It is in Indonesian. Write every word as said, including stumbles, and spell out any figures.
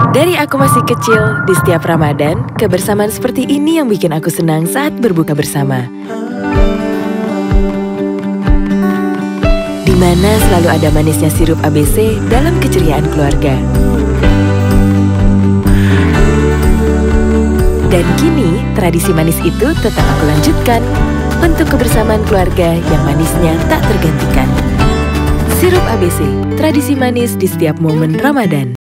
Dari aku masih kecil, di setiap Ramadan, kebersamaan seperti ini yang bikin aku senang saat berbuka bersama. Di mana selalu ada manisnya sirup A B C dalam keceriaan keluarga. Dan kini, tradisi manis itu tetap aku lanjutkan untuk kebersamaan keluarga yang manisnya tak tergantikan. Sirup A B C, tradisi manis di setiap momen Ramadan.